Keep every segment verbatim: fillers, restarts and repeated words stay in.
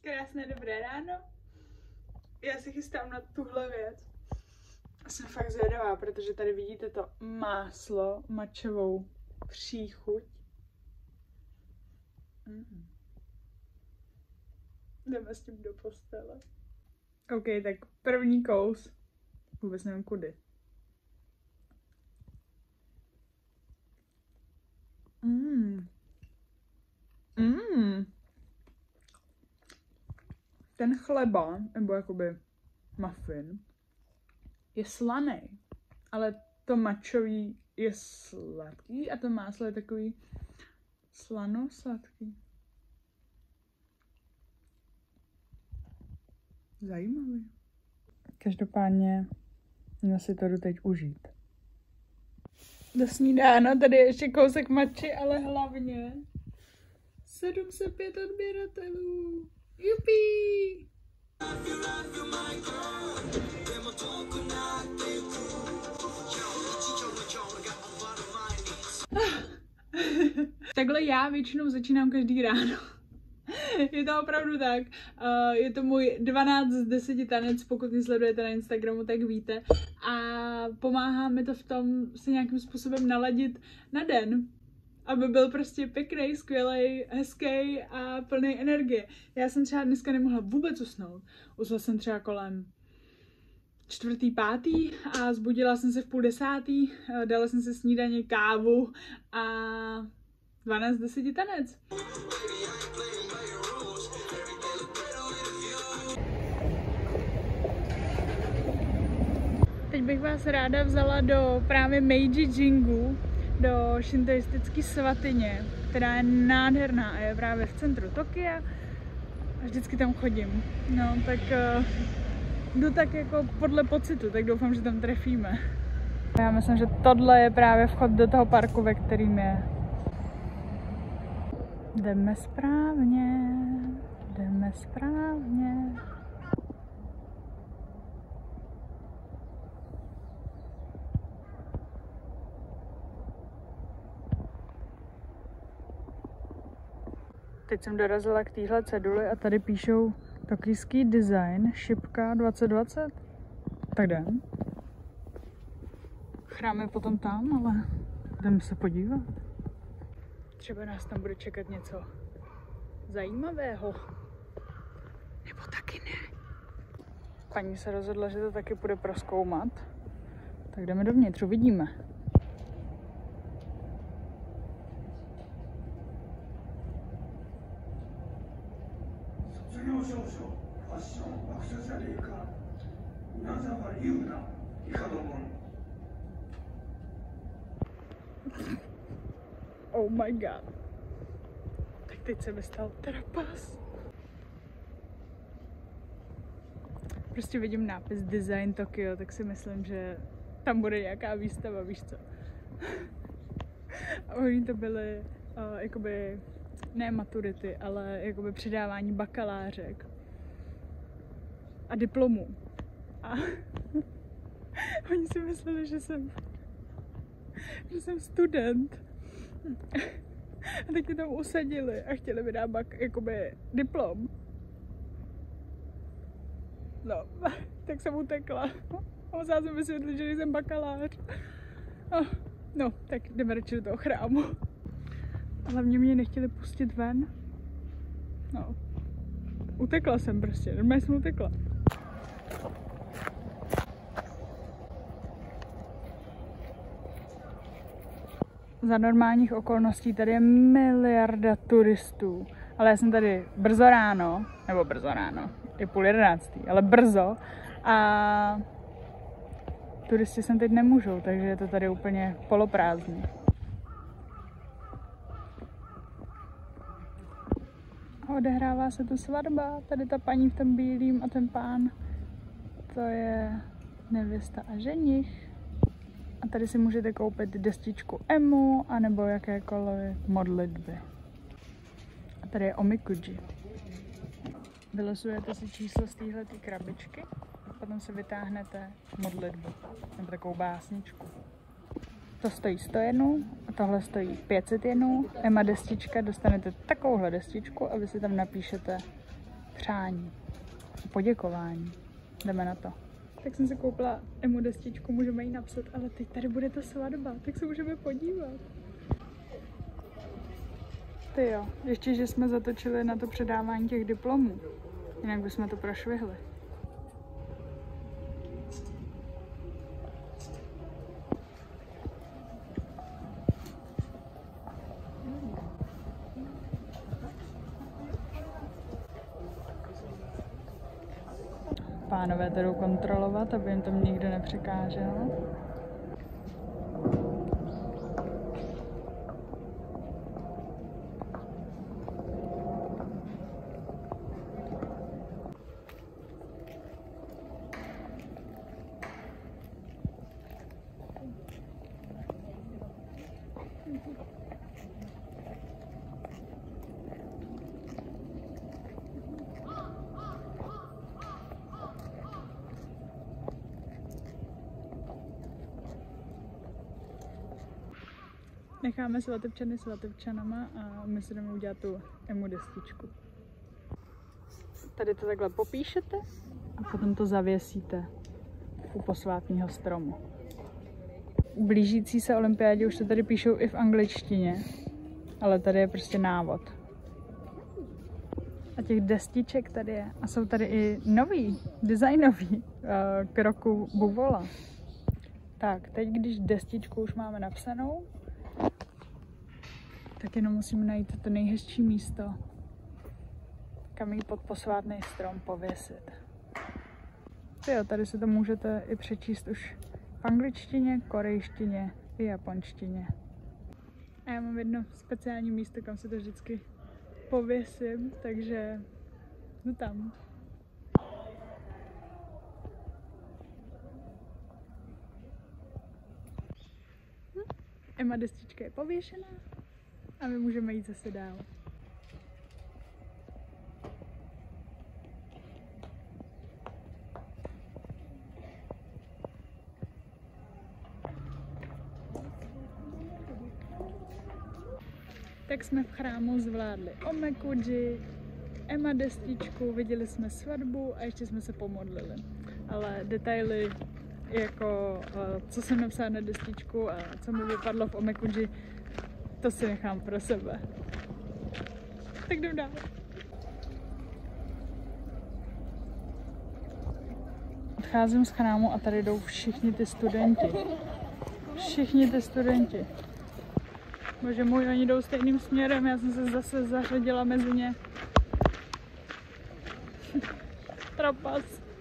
Krásné dobré ráno. Já se chystám na tuhle věc. Jsem fakt zvědavá, protože tady vidíte to máslo, mačovou příchuť. Mm. Jdeme s tím do postele. OK, tak první kous. Vůbec nevím kudy. Mm. Mm. Ten chleba, nebo jakoby muffin, je slaný, ale to mačový je sladký a to máslo je takový slano-sladký. Zajímavý. Každopádně já si to jdu teď užít. Do snídána tady je ještě kousek mači, ale hlavně sedm set pět odběratelů. Jupi! Takhle já většinou začínám každý ráno. Je to opravdu tak. Uh, je to můj dvanáct z deseti tanec, pokud mě sledujete na Instagramu, tak víte. A pomáhá mi to v tom se nějakým způsobem naladit na den. Aby byl prostě pěkný, skvělej, hezký a plný energie. Já jsem třeba dneska nemohla vůbec usnout. Usla jsem třeba kolem čtvrtý, pátý a zbudila jsem se v půl desátý, dala jsem si snídaně, kávu a dvanáct z deseti tanec. Teď bych vás ráda vzala do právě Meiji Jingu, do šintoistické svatyně, která je nádherná a je právě v centru Tokia a vždycky tam chodím. No, tak uh, jdu tak jako podle pocitu, tak doufám, že tam trefíme. Já myslím, že tohle je právě vchod do toho parku, ve kterým je. Jdeme správně, jdeme správně. Teď jsem dorazila k téhle ceduli a tady píšou tokijský design, šipka dvacet dvacet. Tak jdem. Chrám je potom tam, ale jdeme se podívat. Třeba nás tam bude čekat něco zajímavého. Nebo taky ne. Paní se rozhodla, že to taky půjde prozkoumat. Tak jdeme dovnitř, uvidíme. Oh my god. Tak teď se mi stal trapas. Prostě vidím nápis Design Tokyo, tak si myslím, že tam bude nějaká výstava, víš co. A oni to byly uh, jakoby ne maturity, ale jakoby předávání bakalářek a diplomů. A oni si mysleli, že jsem že jsem student. A teď mě tam usadili a chtěli mi dát bak, jakoby diplom. No, tak jsem utekla. A musela jsem vysvětlit, že jsem bakalář. No, tak jdeme radši do toho chrámu. Hlavně mě nechtěli pustit ven. No, utekla jsem prostě, normálně jsem utekla. Za normálních okolností tady je miliarda turistů, ale já jsem tady brzo ráno, nebo brzo ráno, je půl jedenáctý, ale brzo a turisti sem teď nemůžou, takže je to tady úplně poloprázdný. A odehrává se tu svatba, tady ta paní v tom bílým a ten pán, to je nevěsta a ženich. A tady si můžete koupit destičku emu, anebo jakékoliv modlitby. A tady je omikuji. Vylosujete si číslo z téhletý krabičky a potom si vytáhnete modlitbu, nebo takovou básničku. To stojí sto jenů a tohle stojí pět set jenů. Ema destička, dostanete takovouhle destičku a vy si tam napíšete přání, poděkování. Jdeme na to. Tak jsem si koupila emu destičku, můžeme ji napsat, ale teď tady bude ta svatba, tak se můžeme podívat. Ty jo, ještě, že jsme zatočili na to předávání těch diplomů, jinak bychom to prošvihli. Pánové to jdou kontrolovat, aby jim tam nikdo nepřekážel. Necháme svatebčany svatebčanama a my si jdeme udělat tu emu destičku. Tady to takhle popíšete a potom to zavěsíte u posvátného stromu. U blížící se olympiádě už to tady píšou i v angličtině, ale tady je prostě návod. A těch destiček tady je. A jsou tady i nový, designový k roku Buvola. Tak, teď když destičku už máme napsanou, tak jenom musíme najít to nejhezčí místo, kam ji pod posvátný strom pověsit. Jo, tady si to můžete i přečíst už v angličtině, korejštině i japonštině. A já mám jedno speciální místo, kam se to vždycky pověsím, takže jdu tam. Hm? Ema destička je pověšená a my můžeme jít zase dál. Tak jsme v chrámu zvládli omekuji, ema destičku, viděli jsme svatbu a ještě jsme se pomodlili. Ale detaily, jako co jsem napsala na destičku a co mi vypadlo v omekuji, to si nechám pro sebe. Tak jdem dál. Odcházím z chrámu a tady jdou všichni ty studenti. Všichni ty studenti. Bože můj, oni jdou stejným směrem, já jsem se zase zařadila mezi ně. Trapas.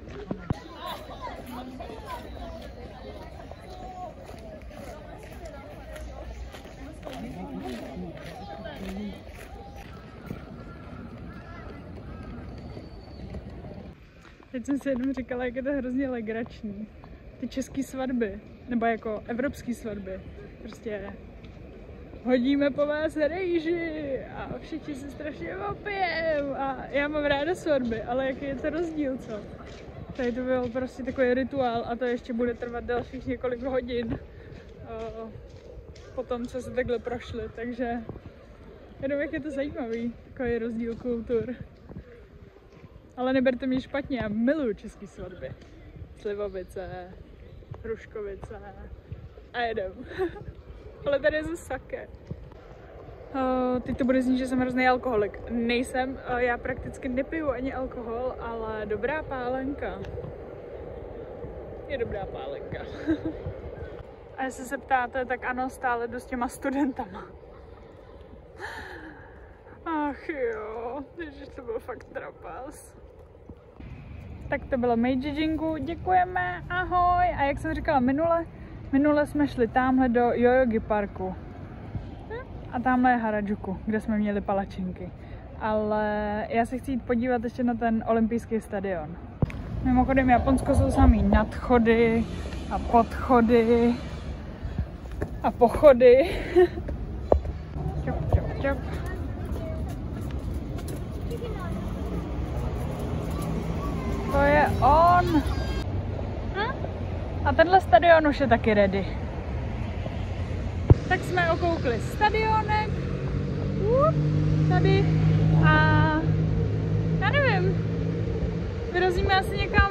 Teď jsem si jenom říkala, jak je to hrozně legrační. Ty české svatby, nebo jako evropské svatby, prostě hodíme po vás rejži a všichni se strašně opijem a já mám ráda svatby, ale jaký je to rozdíl, co? Tady to byl prostě takový rituál a to ještě bude trvat dalších několik hodin po tom, co se takhle prošli, takže jenom jak je to zajímavý, takový rozdíl kultur. Ale neberte mě špatně, já miluju český svatby. Slivovice, Hruškovice a jedem. Ale tady je zase sake. Uh, teď to bude znít, že jsem hrozný alkoholik. Nejsem, uh, já prakticky nepiju ani alkohol, ale dobrá pálenka je dobrá pálenka. A jestli se ptáte, tak ano, stále jdu s těma studentama. Ach jo, ježiš, to byl fakt trapas. Tak to bylo Meijijingu, děkujeme, ahoj. A jak jsem říkala minule, minule jsme šli tamhle do Yoyogi parku. A tamhle je Harajuku, kde jsme měli palačinky. Ale já se chci jít podívat ještě na ten olympijský stadion. Mimochodem, Japonsko jsou samý nadchody a podchody a pochody. Čop, čop, čop. To je on. Hm? A tenhle stadion už je taky ready. Tak jsme okoukli stadionek. Uh, tady. A já nevím. vyrazíme asi někam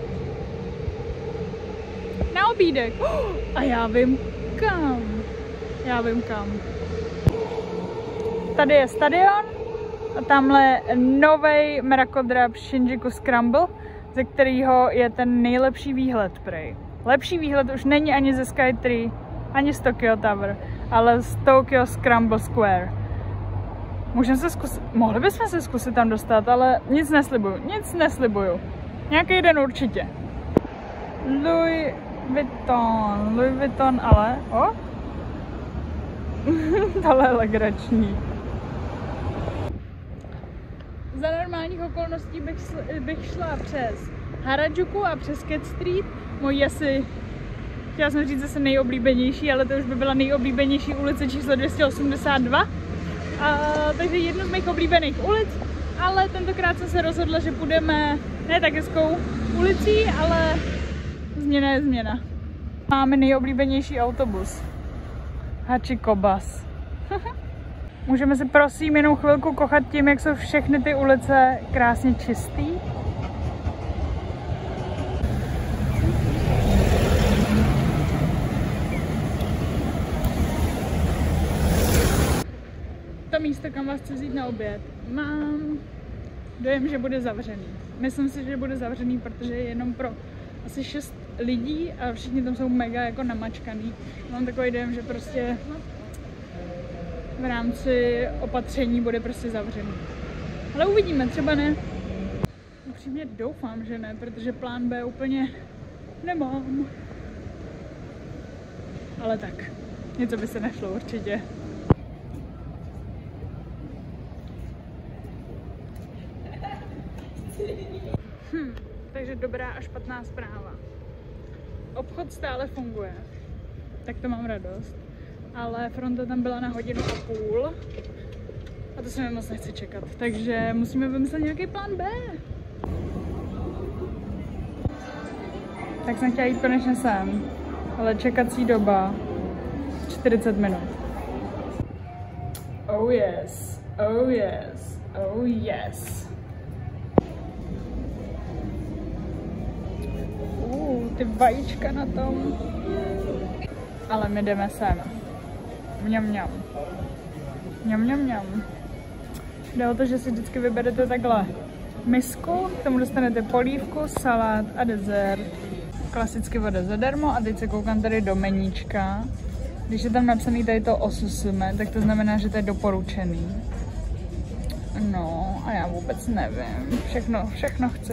na obídek. Oh, a já vím kam. Já vím kam. Tady je stadion a tamhle novej mrakodrap Shinjuku Scramble, ze kterého je ten nejlepší výhled prej. Lepší výhled už není ani ze Skytree, ani z Tokyo Tower, ale z Tokyo Scramble Square. Můžeme se zkusit, mohli bychom se zkusit tam dostat, ale nic neslibuju, nic neslibuju. Nějaký den určitě. Louis Vuitton, Louis Vuitton, ale, o? Tohle je legrační. Za normálních okolností bych, bych šla přes Harajuku a přes Cat Street. Mojí asi, chtěla jsem říct zase nejoblíbenější, ale to už by byla nejoblíbenější ulice číslo dvě stě osmdesát dva. A, takže jednu z mých oblíbených ulic, ale tentokrát jsem se rozhodla, že půjdeme ne tak hezkou ulicí, ale změna je změna. Máme nejoblíbenější autobus. Hachiko Bus. Můžeme si prosím jenom chvilku kochat tím, jak jsou všechny ty ulice krásně čistý. To místo, kam vás chci vzít na oběd, mám dojem, že bude zavřený. Myslím si, že bude zavřený, protože je jenom pro asi šest lidí a všichni tam jsou mega jako namačkaný. Mám takový dojem, že prostě v rámci opatření bude prostě zavřený. Ale uvidíme, třeba ne. Upřímně doufám, že ne, protože plán B úplně nemám. Ale tak, něco by se nešlo určitě. Hm, takže dobrá a špatná zpráva. Obchod stále funguje, tak to mám radost. Ale fronta tam byla na hodinu a půl a to se mi moc nechce čekat, takže musíme vymyslet nějaký plán B. Tak jsem chtěla jít konečně sem, ale čekací doba čtyřicet minut. Oh yes, oh yes, oh yes. Uh, ty vajíčka na tom. Ale my jdeme sem. Mňam, mňam. Mňam, mňam, mňam. Jde o to, že si vždycky vyberete takhle misku, k tomu dostanete polívku, salát a dezert. Klasicky voda zadarmo a teď se koukám tady do meníčka. Když je tam napsaný tady to osusume, tak to znamená, že to je doporučený. No a já vůbec nevím. Všechno, všechno chci.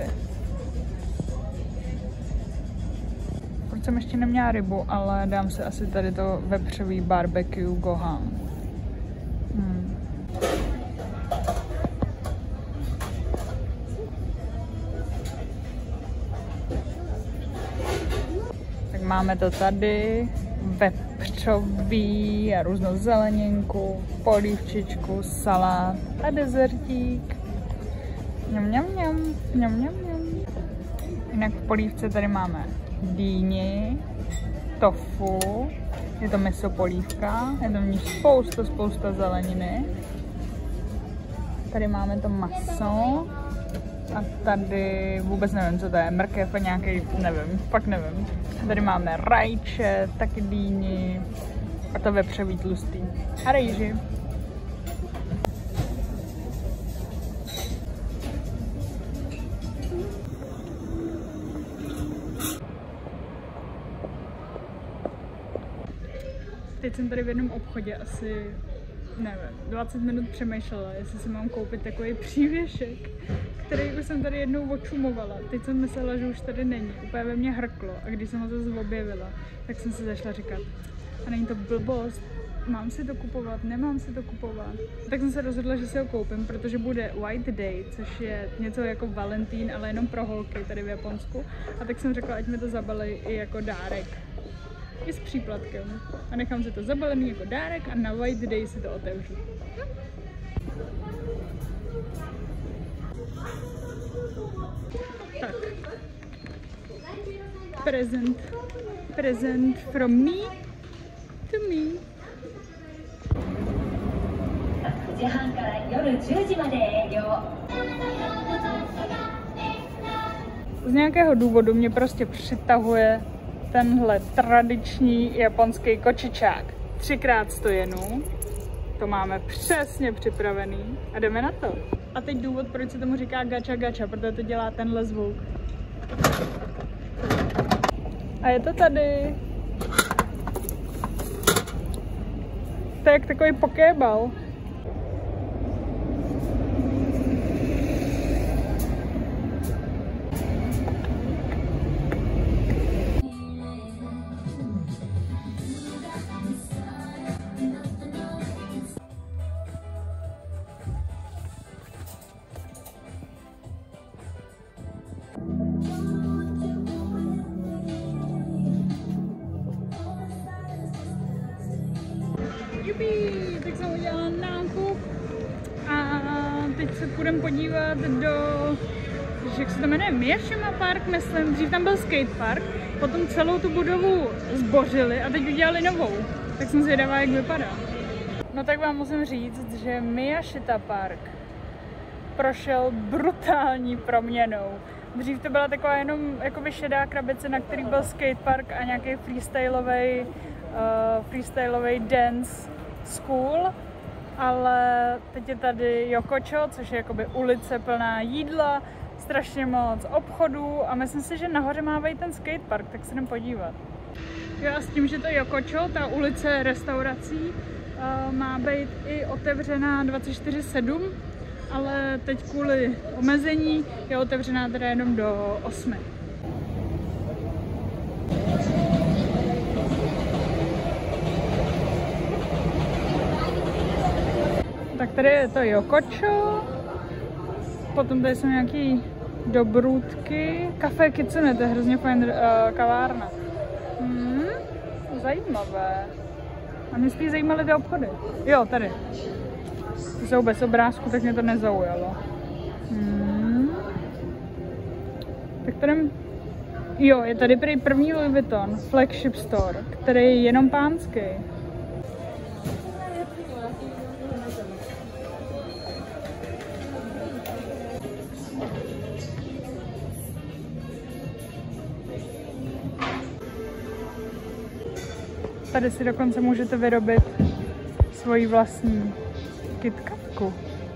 Jsem ještě neměla rybu, ale dám si asi tady to vepřový barbecue gohan. Hmm. Tak máme to tady, vepřový a různou zeleninku, polívčičku, salát a dezertík. Mňam, mňam, mňam, mňam, mňam, mňam. Jinak v polívce tady máme dýni, tofu, je to miso polívka, je to v ní spousta, spousta zeleniny. Tady máme to maso a tady vůbec nevím, co to je, mrkev a nějaký, nevím, fakt nevím. Tady máme rajče, taky dýni a to vepřový tlustý a rejži. Teď jsem tady v jednom obchodě asi, nevím, dvacet minut přemýšlela, jestli si mám koupit takový přívěšek, který už jsem tady jednou očumovala. Teď jsem myslela, že už tady není, úplně ve mně hrklo a když jsem ho zase objevila, tak jsem si zašla říkat, a není to blbost, mám si to kupovat, nemám si to kupovat. Tak jsem se rozhodla, že si ho koupím, protože bude White Day, což je něco jako Valentín, ale jenom pro holky tady v Japonsku. A tak jsem řekla, ať mi to zabalí i jako dárek. I s příplatkem. A nechám si to zabalený jako dárek a na White Day si to otevřu. Tak. Present. Present from me to me. くじはんから夜じゅうじまで営業。 Z nějakého důvodu mě prostě přitahuje tenhle tradiční japonský kočičák. Třikrát sto jenů. To máme přesně připravený a jdeme na to. A teď důvod, proč se tomu říká gacha gacha, protože to dělá tenhle zvuk. A je to tady. To je jak takový pokébal. Jupi, tak jsem udělala nákup a teď se půjdeme podívat do, jak se to jmenuje, Miyashima Park, myslím, dřív tam byl skatepark, potom celou tu budovu zbořili a teď udělali novou, tak jsem zvědavá, jak vypadá. No tak vám musím říct, že Miyashita Park prošel brutální proměnou. Dřív to byla taková jenom jakoby šedá krabice, na který byl skatepark a nějaký freestyleový uh, freestyleový dance school, ale teď je tady Yokocho, což je jakoby ulice plná jídla, strašně moc obchodů a myslím si, že nahoře má být ten skatepark, tak se jdem podívat. Jo, a s tím, že to Yokocho, ta ulice restaurací, uh, má být i otevřená dvacet čtyři sedm, ale teď kvůli omezení je otevřená teda jenom do osmi. Tak tady je to Yokocho, potom tady jsou nějaký dobrůdky, Café Kitsune, to je hrozně fajn uh, kavárna. Hmm, zajímavé. A mě spíš zajímaly ty obchody. Jo, tady. To jsou bez obrázku, tak mě to nezaujalo. Hmm. Tak tady... Jo, je tady prý první Louis Vuitton flagship store, který je jenom pánský. Tady si dokonce můžete vyrobit svoji vlastní KitKatku.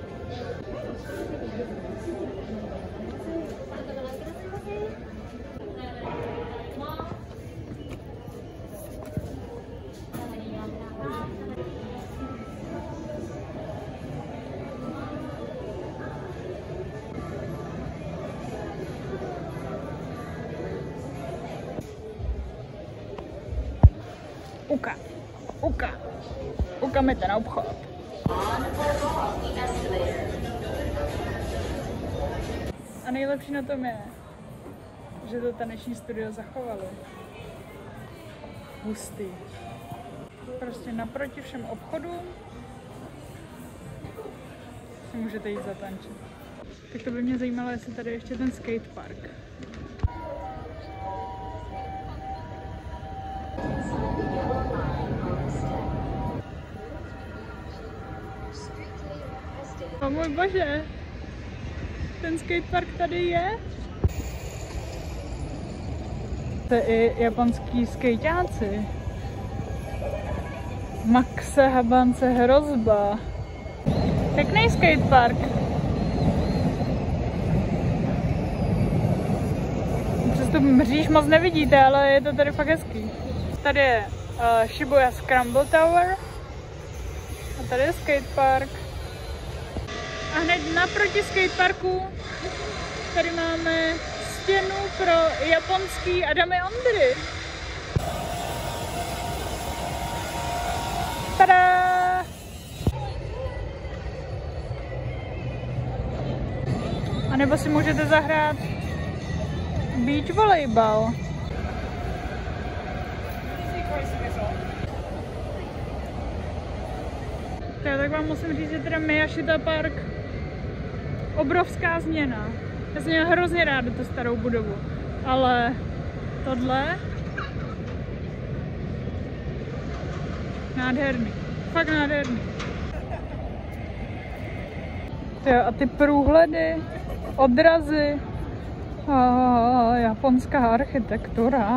Uka, uka, uka mi ten obchod. A nejlepší na tom je, že to taneční studio zachovalo. Hustý. Prostě naproti všem obchodům si můžete jít zatančit. Tak to by mě zajímalo, jestli tady ještě ten skatepark. O můj bože, ten skatepark tady je. To je i japonský skejťáci. Maxe Habance Hrozba. Pěkný skatepark. Přes tu mříž moc nevidíte, ale je to tady fakt hezký. Tady je uh, Shibuya Scramble Tower. A tady je skatepark. A hned naproti skateparku tady máme stěnu pro japonský Adamy Ondry. Tada! A nebo si můžete zahrát beach volejbal. Tak vám musím říct, že teda Miyashita Park obrovská změna. Já jsem měla hrozně ráda tu starou budovu, ale tohle nádherný, fakt nádherný. Jo, a ty průhledy, odrazy, A japonská architektura.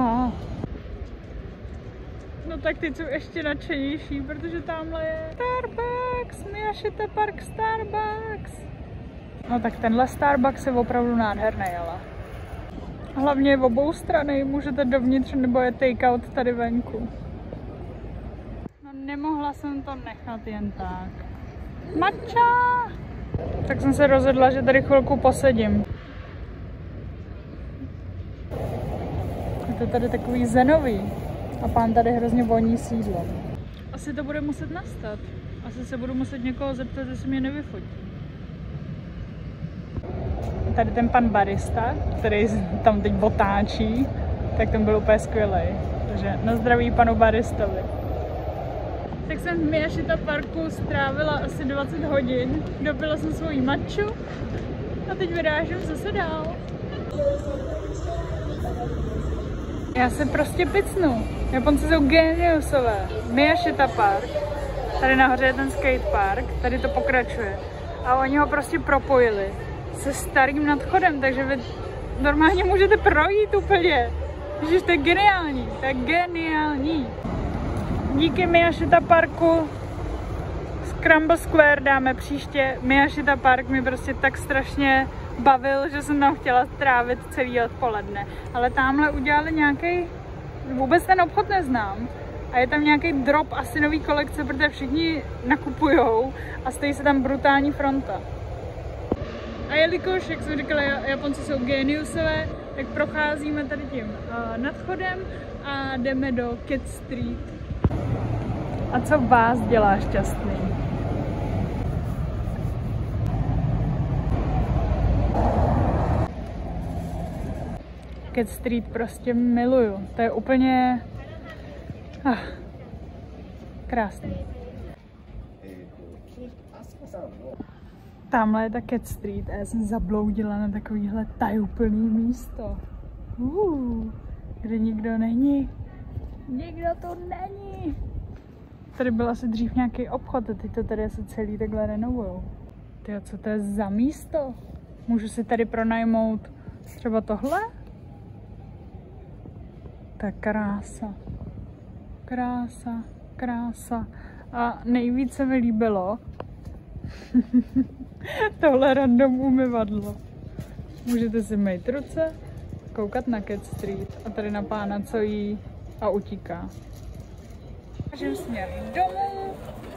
No tak teď jsou ještě nadšenější, protože tamhle je Starbucks, Miyashita Park Starbucks. No tak tenhle Starbucks je opravdu nádherný, ale hlavně v obou strany můžete dovnitř nebo je takeout tady venku. No nemohla jsem to nechat jen tak. Matcha! Tak jsem se rozhodla, že tady chvilku posedím. Je to tady takový zenový a pán tady hrozně voní sídlo. Asi to bude muset nastat. Asi se budu muset někoho zeptat, jestli mě nevyfotí. Tady ten pan barista, který tam teď otáčí, tak ten byl úplně skvělý. Takže na zdraví panu baristovi. Tak jsem v Miyashita Parku strávila asi dvacet hodin, dopila jsem svoji matchu a teď vyrážím zase dál. Já se prostě picnu. Japonci jsou geniusové. Miyashita Park, tady nahoře je ten skatepark, tady to pokračuje. A oni ho prostě propojili se starým nadchodem, takže vy normálně můžete projít úplně. Ježiš, to je geniální, to je geniální. Díky Miyashita Parku Scramble Square dáme příště. Miyashita Park mi prostě tak strašně bavil, že jsem tam chtěla trávit celý odpoledne. Ale tamhle udělali nějaký, vůbec ten obchod neznám. A je tam nějaký drop asi nový kolekce, protože všichni nakupujou a stojí se tam brutální fronta. A jelikož, jak jsem říkala, Japonci jsou geniusové, tak procházíme tady tím uh, nadchodem a jdeme do Cat Street. A co vás dělá šťastný? Cat Street prostě miluju. To je úplně ah, krásný. Tamhle je ta Cat Street a já jsem zabloudila na takovýhle tajuplný místo. Uh, kde nikdo není. Nikdo to není. Tady byl asi dřív nějaký obchod a teď to tady asi celý takhle renovujou. Tyjo, co to je za místo? Můžu si tady pronajmout třeba tohle? Tak krása. Krása, krása. A nejvíce mi líbilo tohle random umyvadlo. Můžete si mýt ruce, koukat na Cat Street a tady na pána, co jí a utíká. Jdem směr domů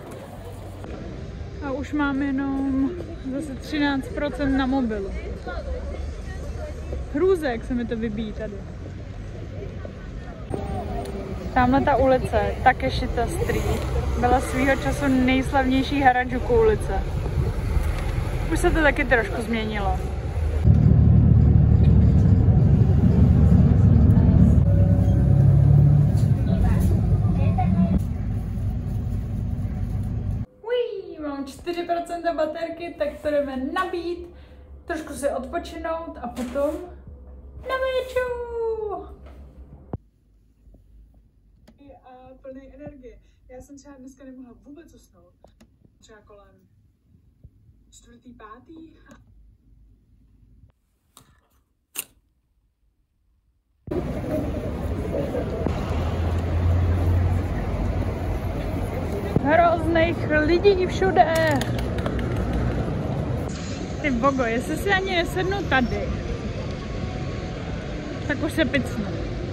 a už mám jenom zase třináct procent na mobilu. Hrůze, jak se mi to vybíjí tady. Tamhle ta ulice, Takeshita Street, byla svýho času nejslavnější Harajuku ulice. Už se to taky trošku změnilo. Uí, mám čtyři procenta baterky, tak to jdeme nabít, trošku si odpočinout a potom na večer. A plný energie. Já jsem třeba dneska nemohla vůbec usnout. Třeba kolem čtvrtý, pátý. Hrozných lidí všude. Ty bogo, jestli si ani nesednu tady, tak už se picnu.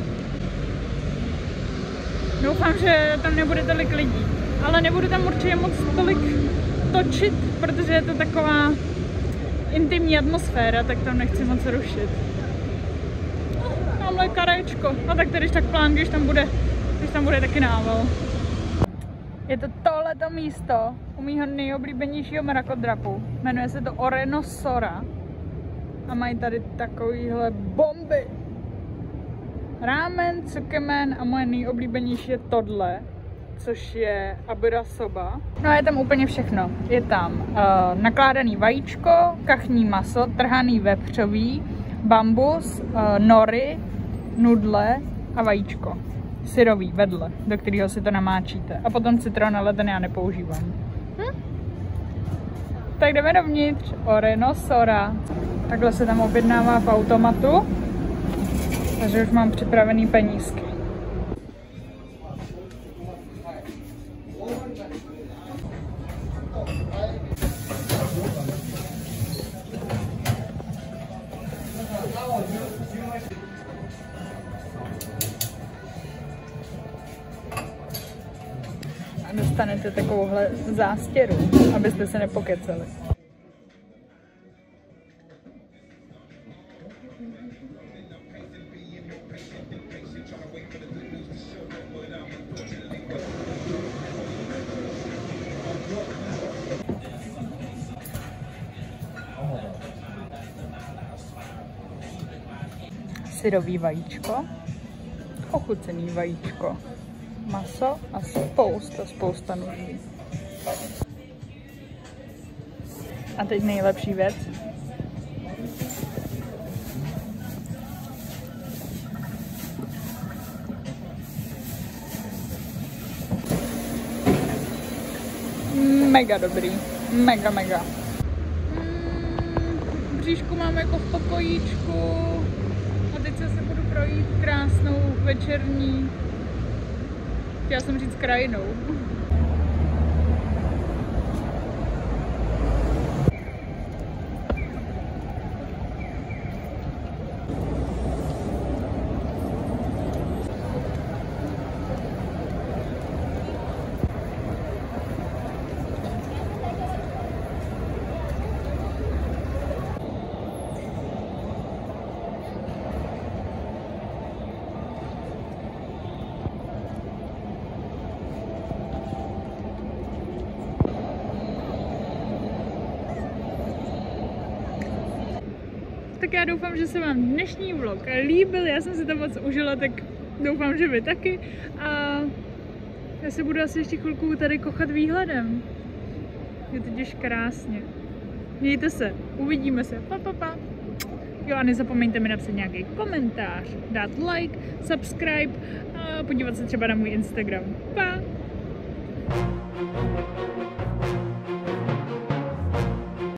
Doufám, že tam nebude tolik lidí, ale nebudu tam určitě moc tolik točit, protože je to taková intimní atmosféra, tak tam nechci moc rušit. Tamhle karečko, no tak tady tak plán, když tam bude, když tam bude taky nával. Je to tohleto místo u mýho nejoblíbenějšího mrakodrapu. Jmenuje se to Oreno Sora a mají tady takovýhle bomby. Rámen, tsukemen a moje nejoblíbenější je tohle, což je abura soba. No a je tam úplně všechno. Je tam uh, nakládaný vajíčko, kachní maso, trhaný vepřový, bambus, uh, nori, nudle a vajíčko. Syrový vedle, do kterého si to namáčíte. A potom citron, ale ten já nepoužívám. Hm? Tak jdeme dovnitř. Oreno Sora. Takhle se tam objednává v automatu, takže už mám připravený penízky. A dostanete takovouhle zástěru, abyste se nepokeceli. Syrový vajíčko, ochucený vajíčko, maso a spousta, spousta nudlí. A teď nejlepší věc. Mega dobrý, mega, mega. Mm, bříšku mám jako v pokojíčku. A teď se budu projít krásnou večerní, chtěla jsem říct krajinou. Tak já doufám, že se vám dnešní vlog líbil, já jsem si to moc užila, tak doufám, že vy taky. A já se budu asi ještě chvilku tady kochat výhledem. Je totiž krásně. Mějte se, uvidíme se, pa, pa, pa. Jo a nezapomeňte mi napsat nějaký komentář, dát like, subscribe a podívat se třeba na můj Instagram. Pa!